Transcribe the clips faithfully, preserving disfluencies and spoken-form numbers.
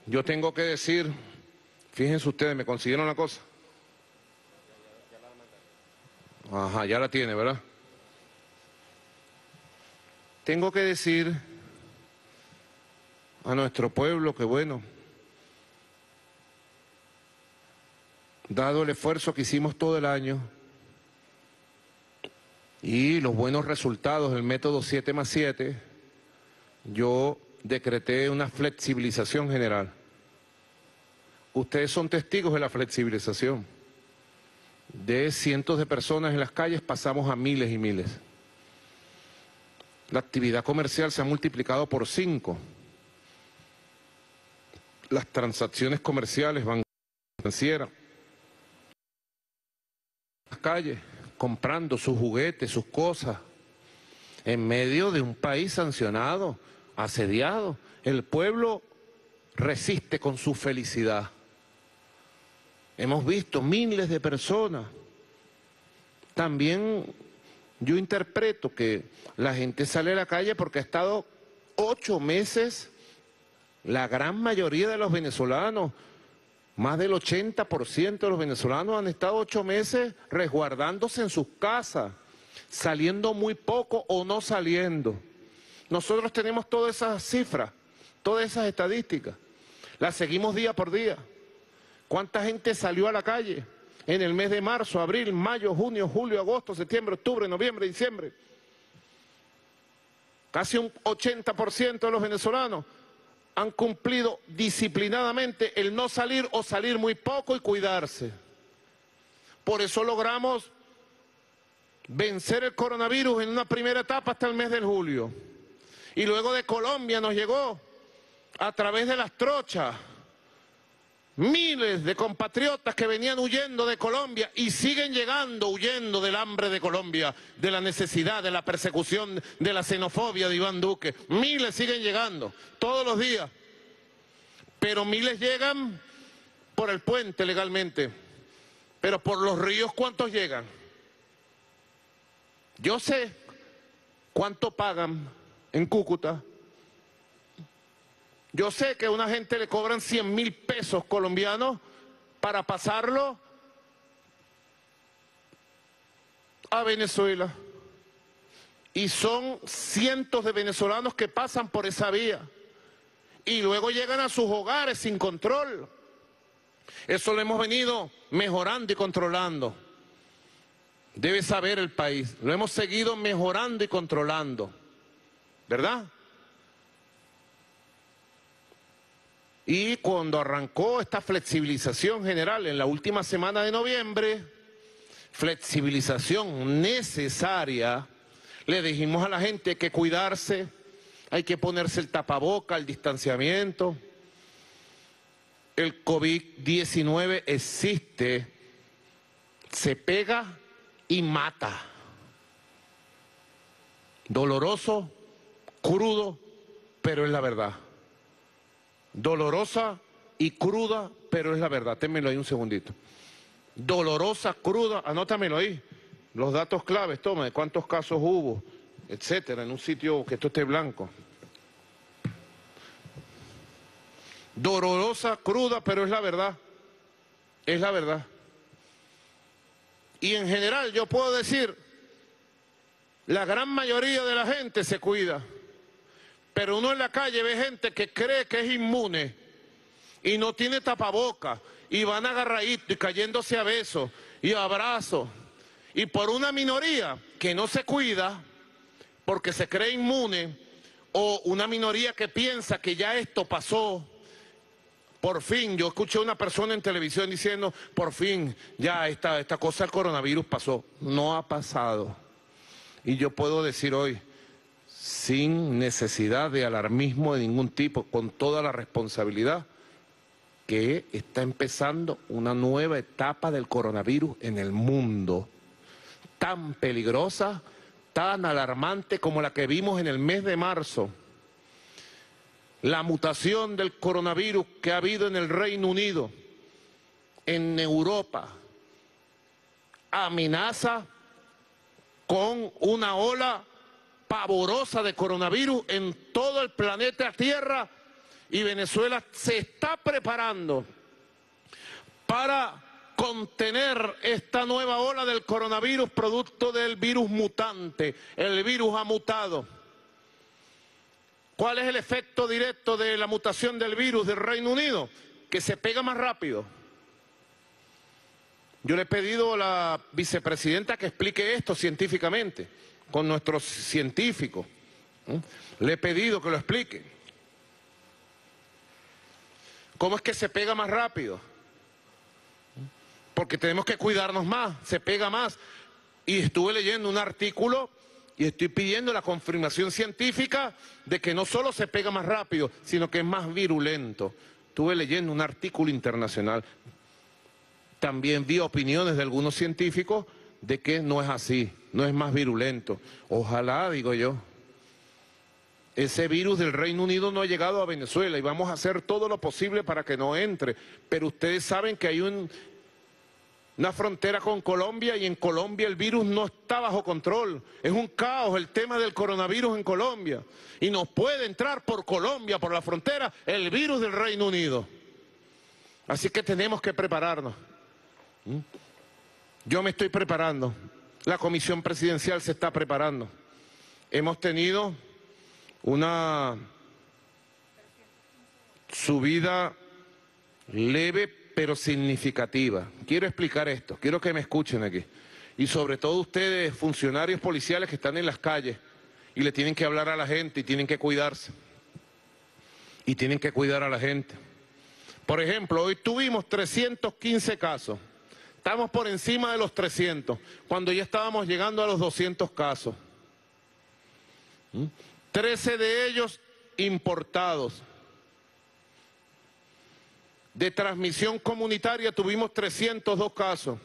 yo tengo que decir, fíjense ustedes, me consiguieron la cosa. Ajá, ya la tiene, ¿verdad? Tengo que decir a nuestro pueblo que bueno, dado el esfuerzo que hicimos todo el año y los buenos resultados del método siete más siete, yo decreté una flexibilización general. Ustedes son testigos de la flexibilización. De cientos de personas en las calles pasamos a miles y miles. La actividad comercial se ha multiplicado por cinco. Las transacciones comerciales, bancarias, financieras, en las calles, comprando sus juguetes, sus cosas, en medio de un país sancionado, asediado. El pueblo resiste con su felicidad. Hemos visto miles de personas. También yo interpreto que la gente sale a la calle porque ha estado ocho meses, la gran mayoría de los venezolanos, más del ochenta por ciento de los venezolanos han estado ocho meses resguardándose en sus casas, saliendo muy poco o no saliendo. Nosotros tenemos todas esas cifras, todas esas estadísticas, las seguimos día por día. ¿Cuánta gente salió a la calle en el mes de marzo, abril, mayo, junio, julio, agosto, septiembre, octubre, noviembre, diciembre? Casi un ochenta por ciento de los venezolanos han cumplido disciplinadamente el no salir o salir muy poco y cuidarse. Por eso logramos vencer el coronavirus en una primera etapa hasta el mes de julio. Y luego de Colombia nos llegó a través de las trochas miles de compatriotas que venían huyendo de Colombia y siguen llegando huyendo del hambre de Colombia, de la necesidad, de la persecución, de la xenofobia de Iván Duque. Miles siguen llegando todos los días, pero miles llegan por el puente legalmente, pero por los ríos ¿cuántos llegan? Yo sé cuánto pagan en Cúcuta. Yo sé que a una gente le cobran cien mil pesos colombianos para pasarlo a Venezuela. Y son cientos de venezolanos que pasan por esa vía. Y luego llegan a sus hogares sin control. Eso lo hemos venido mejorando y controlando. Debe saber el país. Lo hemos seguido mejorando y controlando. ¿Verdad? Y cuando arrancó esta flexibilización general en la última semana de noviembre, flexibilización necesaria, le dijimos a la gente que cuidarse, hay que ponerse el tapaboca, el distanciamiento. El COVID diecinueve existe, se pega y mata. Doloroso, crudo, pero es la verdad. Dolorosa y cruda, pero es la verdad. Ténmelo ahí un segundito. Dolorosa, cruda, anótamelo ahí. Los datos claves, toma, de cuántos casos hubo, etcétera, en un sitio que esto esté blanco. Dolorosa, cruda, pero es la verdad. Es la verdad. Y en general yo puedo decir, la gran mayoría de la gente se cuida. Pero uno en la calle ve gente que cree que es inmune y no tiene tapaboca y van agarraditos y cayéndose a besos y abrazos. Y por una minoría que no se cuida porque se cree inmune, o una minoría que piensa que ya esto pasó, por fin, yo escuché a una persona en televisión diciendo, por fin, ya esta, esta cosa del coronavirus pasó. No ha pasado. Y yo puedo decir hoy, sin necesidad de alarmismo de ningún tipo, con toda la responsabilidad, que está empezando una nueva etapa del coronavirus en el mundo, tan peligrosa, tan alarmante como la que vimos en el mes de marzo. La mutación del coronavirus que ha habido en el Reino Unido, en Europa, amenaza con una ola pavorosa de coronavirus en todo el planeta Tierra y Venezuela se está preparando para contener esta nueva ola del coronavirus producto del virus mutante. El virus ha mutado. ¿Cuál es el efecto directo de la mutación del virus del Reino Unido? Que se pega más rápido. Yo le he pedido a la vicepresidenta que explique esto científicamente, con nuestros científicos. Le he pedido que lo explique. ¿Cómo es que se pega más rápido? Porque tenemos que cuidarnos más, se pega más. Y estuve leyendo un artículo y estoy pidiendo la confirmación científica de que no solo se pega más rápido, sino que es más virulento. Estuve leyendo un artículo internacional. También vi opiniones de algunos científicos de que no es así, no es más virulento. Ojalá, digo yo. Ese virus del Reino Unido no ha llegado a Venezuela y vamos a hacer todo lo posible para que no entre. Pero ustedes saben que hay un, una frontera con Colombia y en Colombia el virus no está bajo control. Es un caos el tema del coronavirus en Colombia. Y nos puede entrar por Colombia, por la frontera, el virus del Reino Unido. Así que tenemos que prepararnos. Yo me estoy preparando. La comisión presidencial se está preparando. Hemos tenido una subida leve pero significativa. Quiero explicar esto, quiero que me escuchen aquí. Y sobre todo ustedes, funcionarios policiales que están en las calles y le tienen que hablar a la gente y tienen que cuidarse. Y tienen que cuidar a la gente. Por ejemplo, hoy tuvimos trescientos quince casos. Estamos por encima de los trescientos, cuando ya estábamos llegando a los doscientos casos. trece de ellos importados. De transmisión comunitaria tuvimos trescientos dos casos.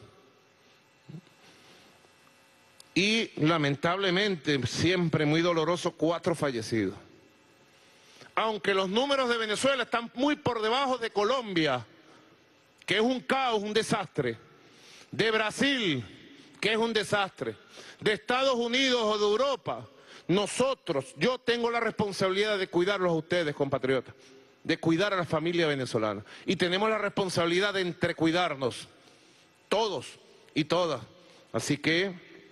Y lamentablemente, siempre muy doloroso, cuatro fallecidos. Aunque los números de Venezuela están muy por debajo de Colombia, que es un caos, un desastre. De Brasil, que es un desastre. De Estados Unidos o de Europa. Nosotros, yo tengo la responsabilidad de cuidarlos a ustedes, compatriotas, de cuidar a la familia venezolana. Y tenemos la responsabilidad de entrecuidarnos, todos y todas. Así que,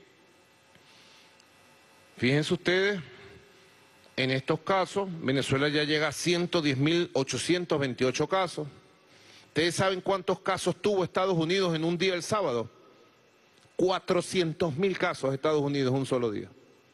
fíjense ustedes, en estos casos, Venezuela ya llega a ciento diez mil ochocientos veintiocho casos. ¿Ustedes saben cuántos casos tuvo Estados Unidos en un día el sábado? cuatrocientos mil casos Estados Unidos en un solo día.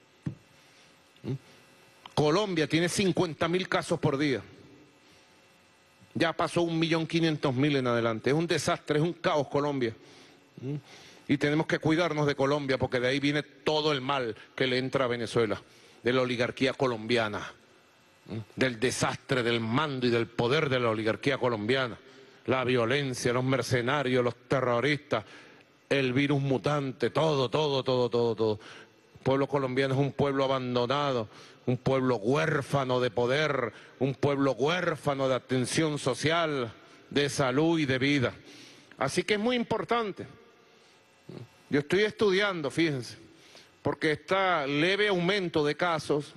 Colombia tiene cincuenta mil casos por día. Ya pasó un millón quinientos mil en adelante. Es un desastre, es un caos Colombia. Y tenemos que cuidarnos de Colombia porque de ahí viene todo el mal que le entra a Venezuela, de la oligarquía colombiana, del desastre, del mando y del poder de la oligarquía colombiana. La violencia, los mercenarios, los terroristas, el virus mutante, todo, todo, todo, todo, todo. El pueblo colombiano es un pueblo abandonado, un pueblo huérfano de poder, un pueblo huérfano de atención social, de salud y de vida. Así que es muy importante. Yo estoy estudiando, fíjense, porque este leve aumento de casos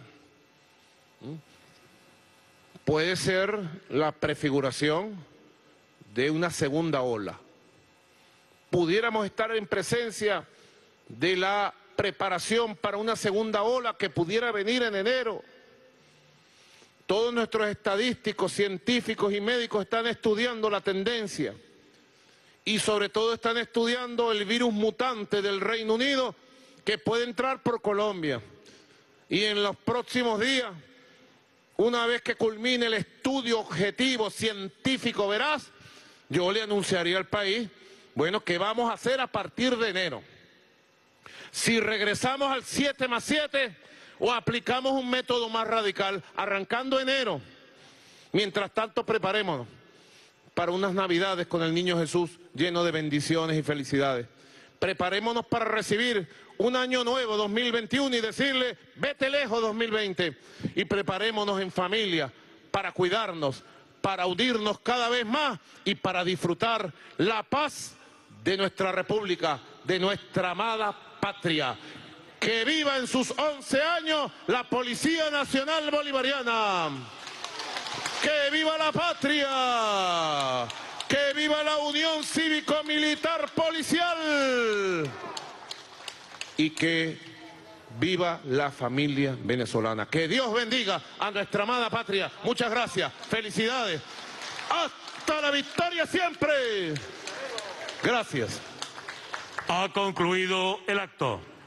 puede ser la prefiguración de una segunda ola. Pudiéramos estar en presencia de la preparación para una segunda ola que pudiera venir en enero. Todos nuestros estadísticos, científicos y médicos están estudiando la tendencia y sobre todo están estudiando el virus mutante del Reino Unido que puede entrar por Colombia. Y en los próximos días, una vez que culmine el estudio objetivo, científico, veraz, yo le anunciaría al país, bueno, ¿qué vamos a hacer a partir de enero? Si regresamos al siete más siete o aplicamos un método más radical, arrancando enero. Mientras tanto, preparémonos para unas Navidades con el Niño Jesús lleno de bendiciones y felicidades. Preparémonos para recibir un año nuevo, dos mil veintiuno, y decirle, vete lejos dos mil veinte. Y preparémonos en familia para cuidarnos, para unirnos cada vez más y para disfrutar la paz de nuestra república, de nuestra amada patria. Que viva en sus once años la Policía Nacional Bolivariana. ¡Que viva la patria! ¡Que viva la Unión Cívico-Militar Policial! Y que viva la familia venezolana. Que Dios bendiga a nuestra amada patria. Muchas gracias. Felicidades. ¡Hasta la victoria siempre! Gracias. Ha concluido el acto.